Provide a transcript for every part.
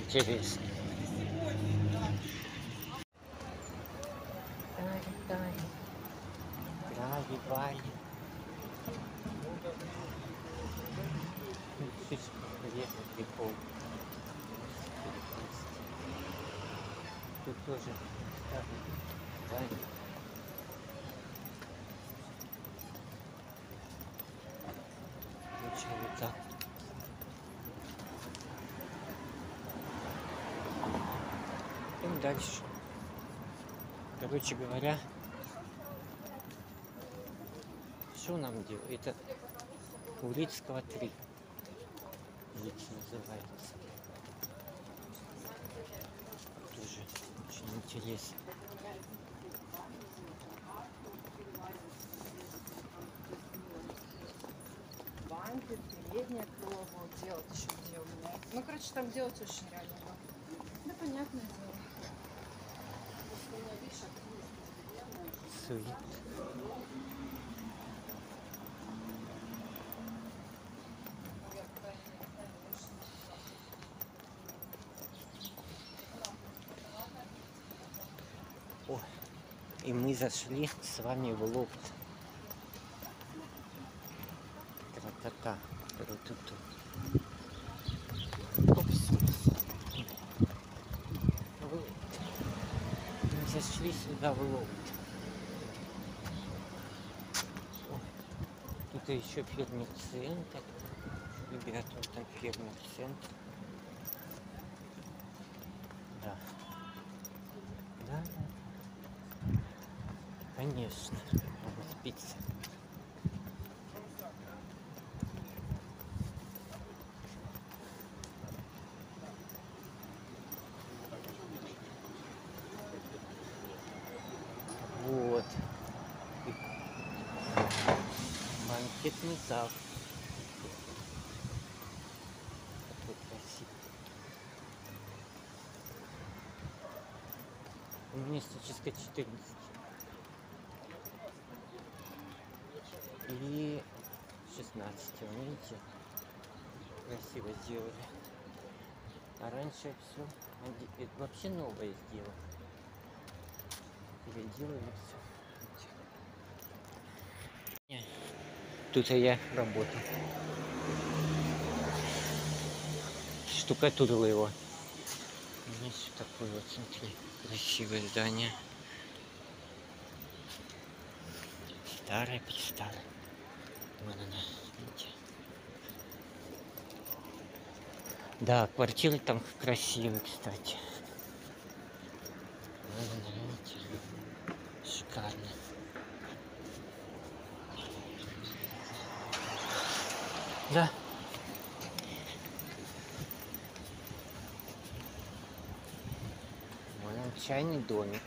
интересно. Крави-вали. Прикол. Тут тоже крави-вали. Короче, вот так. Идем дальше. Короче говоря, что нам делать? Это Урицкого 3. Улица называется. Тоже очень интересно. Банки, переднее крыло будут делать еще где у меня. Ну, короче, там делать очень реально много. Да, понятное дело. Сует. О, и мы зашли с вами в лофт. Тра-та-та. Ру-ту-ту. Опс. Мы зашли сюда в лофт. О, тут еще фермер-центр. Ребята, вот там фермер-центр. Да. Да, да. Конечно. Надо спиться. Вот. Банкетный зал. Такой красивый. Коммунистическая 14. И 16. Видите? Красиво сделали. А раньше все вообще новое сделали. Переделали все. Тут я работал. Штукатурил его. Здесь такое вот, смотри, красивое здание. Старое, престарое. Вон она, видите? Да, квартиры там красивые, кстати. Вон она, видите? Шикарно. Да. Вон он, чайный домик.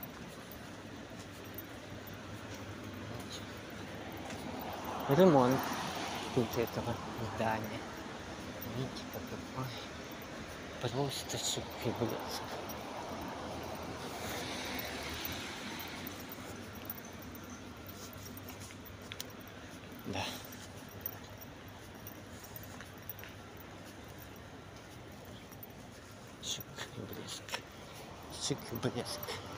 Ремонт тут этого здания. Видите, какой просто шик и блеск. Да. Шик и блеск. Шик и блеск.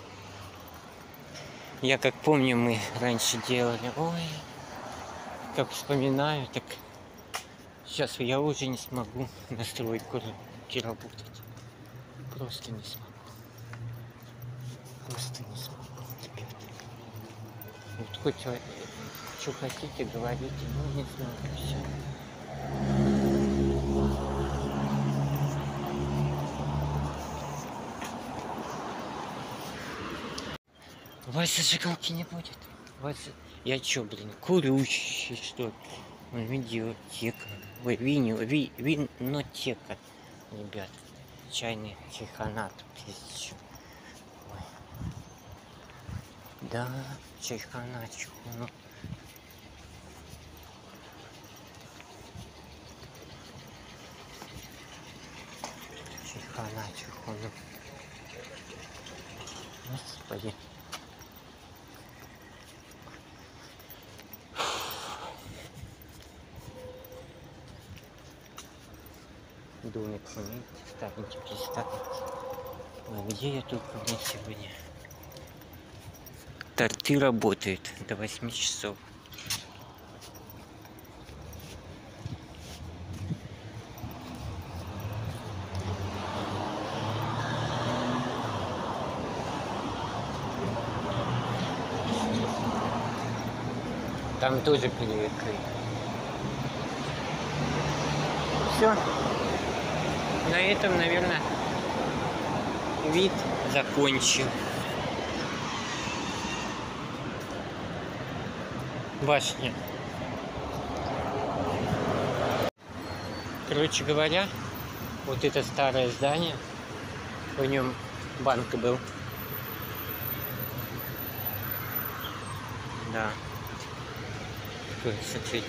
Я как помню, мы раньше делали. Ой, как вспоминаю, так сейчас я уже не смогу на стройку работать. Просто не смогу. Просто не смогу, ребята. Вот хоть что хотите, говорите, ну не знаю, все. У вас зажигалки не будет? У вас... Я чё, блин, курющий, что ли? Видеотека. Ой, винотека. Ребят, чайный чайхана тут есть еще. Ой. Да, чайхана, чайхана. Чайхана, чайхана. Господи. домик, видите, старенький, старенький. Ой, где я только был сегодня? Торты работают до 8 часов. Там тоже перекрыт. Все. На этом, наверное, вид закончил. Башня. Короче говоря, вот это старое здание, в нем банк был. Да. Смотрите.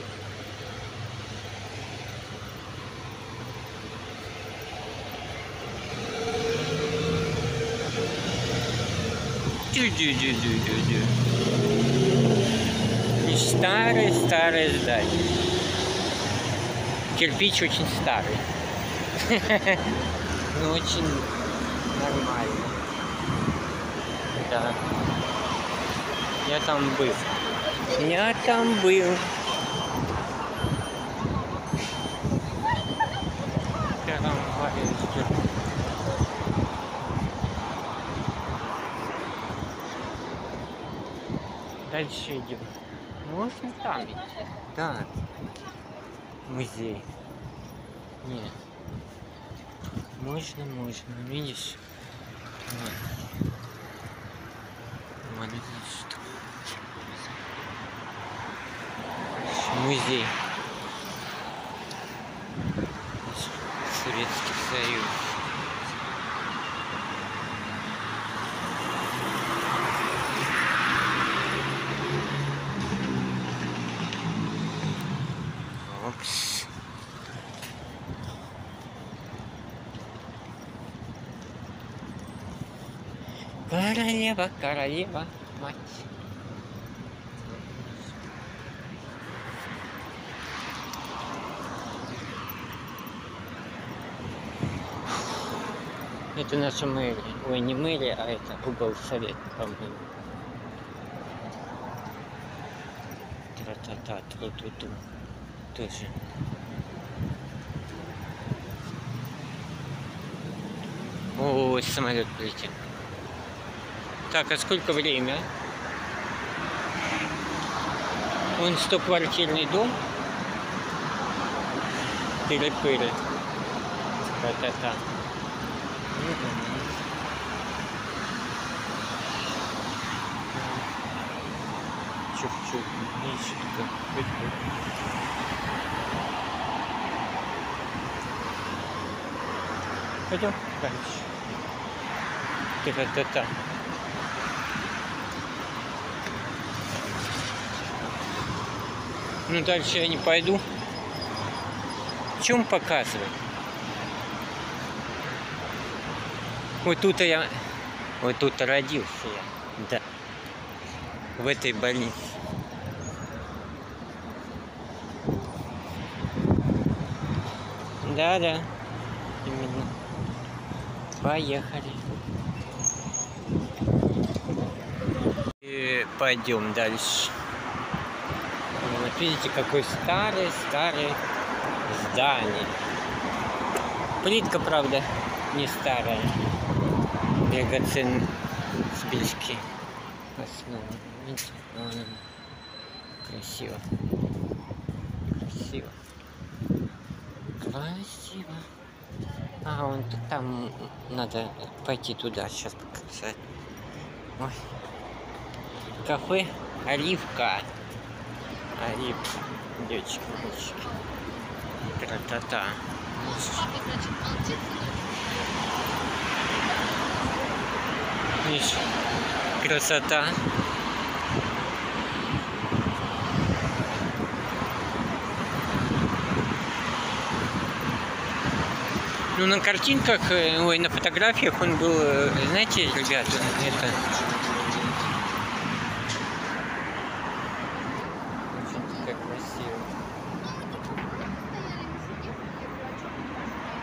Старое здание. Кирпич очень старый. Но очень нормально. Да. Я там был. Я там был. Дальше идем. Можно там идти? Да. Музей. Нет. Можно. Видишь? Вот это что? Музей. Советский Союз. Опс. Королева, мать. Это наша мэрия. Ой, не мэрия, а это уголсовет, по-моему. Тра-та-та, тру-ту-ту. Тоже. О, самолет полетел. Так, а сколько время? Он 100-квартирный дом. Тыры-пыры. Та-та-та. Чух-чух. Пойдем дальше. Та-та-та. Ну дальше я не пойду. В чем показывать? Вот тут родился я. Да. В этой больнице. Да. Именно. Поехали. И пойдем дальше. Вот видите, какое старое здание. Плитка, правда, не старая. Драгоценносбельский основа. Видите, вон он. Красиво. А, он там надо пойти туда, сейчас показать. Ой. Кафе Оливка. Оливка. Девочки, мальчики. Тра-та-та. Видишь, красота. Ну, на картинках, ой, на фотографиях он был, знаете, ребята, это... Очень как красиво.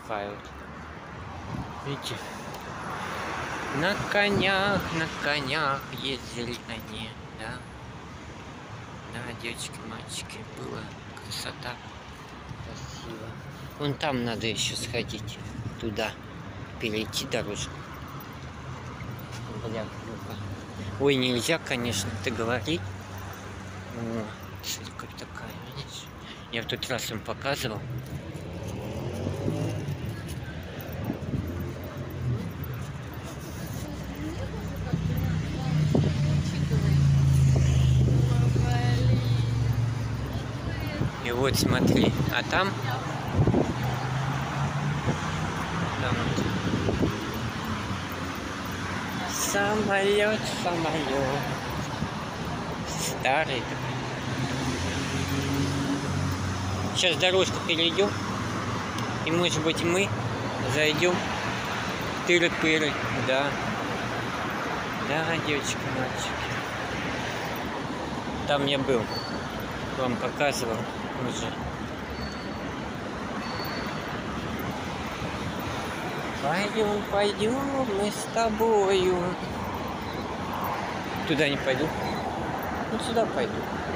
отдыхают. Видите? На конях ездили они, да. Да, девочки, мальчики, была красота, красиво. Вон там надо еще сходить, туда, перейти дорожку. Бля, ну-ка. Ой, нельзя, конечно, это говорить. О, церковь такая, видишь? Я в тот раз им показывал. И вот смотри, а там вот. Самолет, самолет. Старый такой. Сейчас дорожку перейдем. И может быть мы зайдем. Тыры-пыры, да. Да, девочки, мальчики. Там я был. Вам показывал уже. Пойдем, пойдем мы с тобою. Туда не пойду. Вот сюда пойду.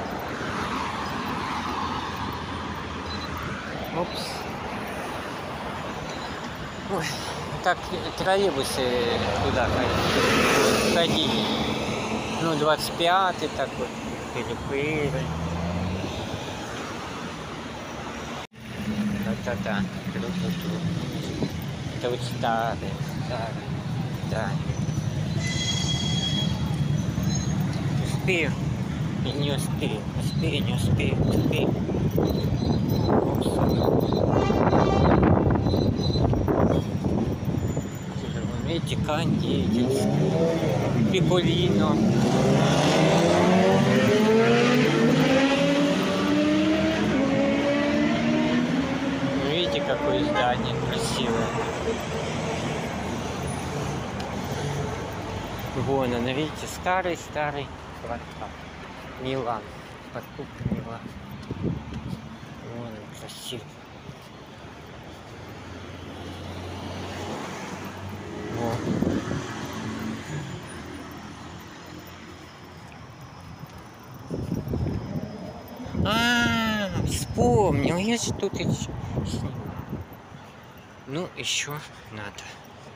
Опс. Ой, так троллейбусы туда ходили. Ну, 25-й такой. Перепыры. Да-да-да. Это вот старый. Да. Успею. И не успею. Успею, не успею. Успею. Видите, кондитерская. Пиколино. Видите, какое здание красивое. Вон она, видите, старый-старый квартал. Милан. Подкупка Милан. Вон он, красивый. Вот. Вспомнил, я же тут еще снимал. Ну, еще надо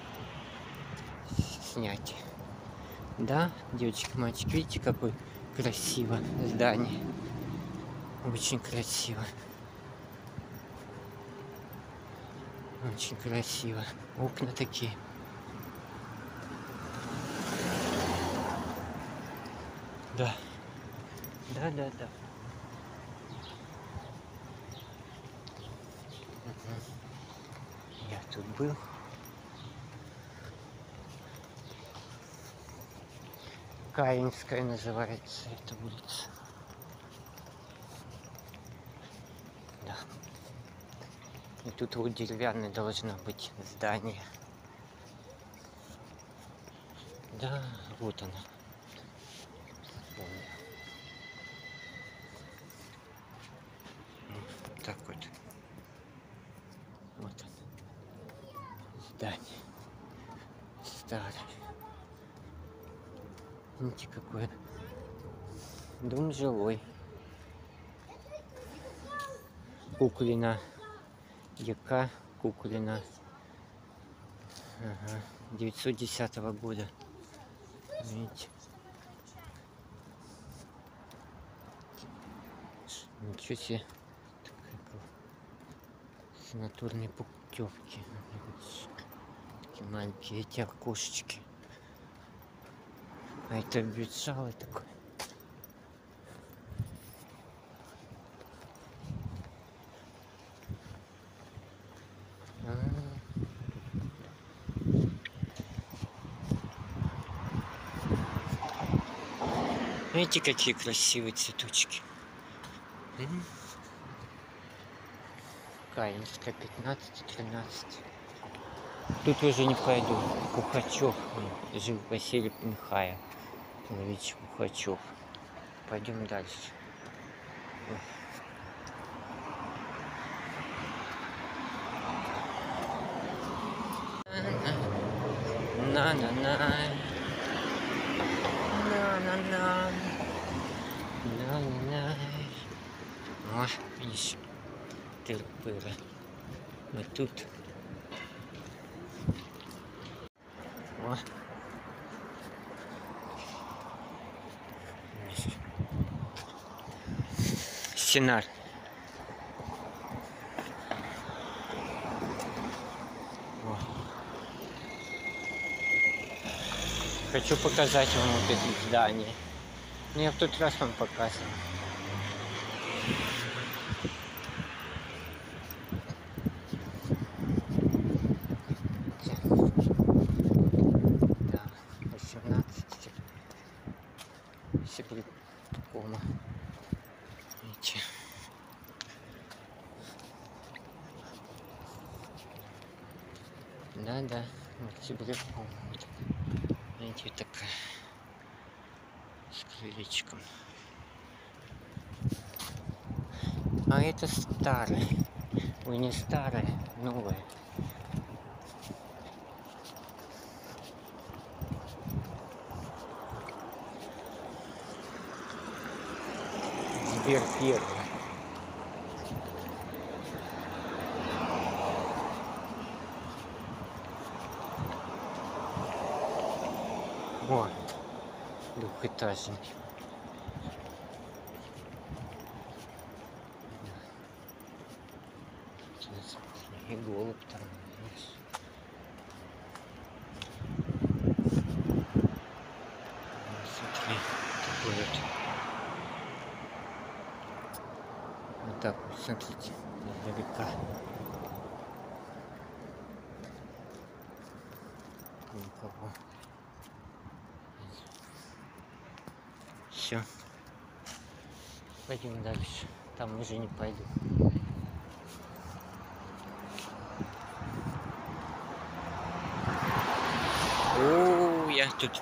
снять. Да, девочки, мальчики, видите, какое красиво здание. Очень красиво. Очень красиво. Окна такие. Да. Да. Я тут был. Каинская называется эта улица. Да. И тут вот деревянное должно быть здание. Да, вот оно. Вот так вот. Вот оно. Здание. Старый. Видите, какой дом жилой. Куклина. ЕК Куклина. Ага. 910 года. Видите? Ничего себе. Санаторные путевки. Такие маленькие эти окошечки. А это обветшалый такой. Видите, какие красивые цветочки. Каинская 15-13. Тут уже не пойду. Пухачев жил Василий Михайлович Пухачев. Пойдем дальше. На-на-на. На-на-на. На-на. О, видишь, тыры-пыры. Мы тут. О. Сценар. О. Хочу показать вам вот эти здания. Я в тот раз вам показывал. Да, 18 секунд. Видите? Да, октябряком. Видите, такая с крылечком. А это старое. Ой, не старое, новое. Сбер первый. О, двухэтажный. И голубь там. Смотри, такой вот. Вот так вот, смотрите, издалека. Никого. Все. Пойдем дальше. Там уже не пойду. О, я тут.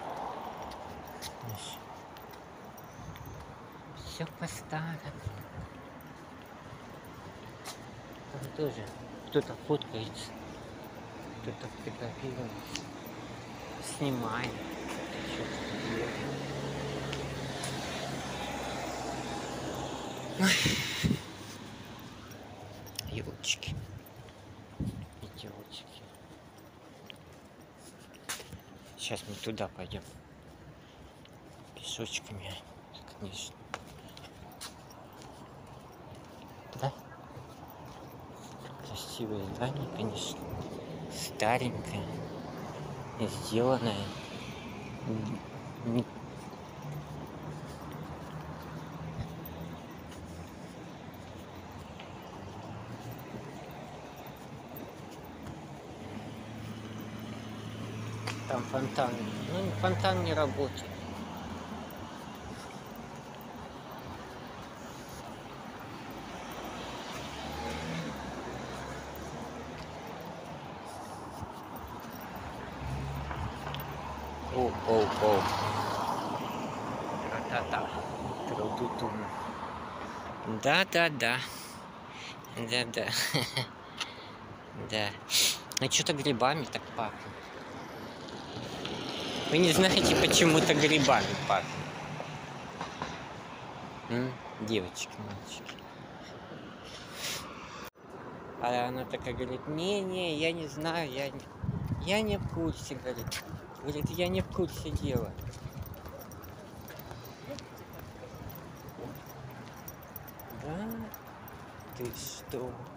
Все по-старому. Там тоже кто-то фоткается, кто-то фотографируется, снимает, что-то делает. Елочки. Елочки. Сейчас мы туда пойдем. Пешочками, конечно. Да? Красивое здание, конечно. Старенькое. Сделанное. Там фонтан. Ну, фонтан не работает. Оу. Тра-та-та. Тру-ту-ту. Да. Да. Да. А что-то грибами так пахнет. Вы не знаете, почему-то грибами пахнет. Девочки, мальчики. А она такая говорит, не, я не знаю, я не в курсе, говорит. Говорит, я не в курсе дела. Да? Ты что?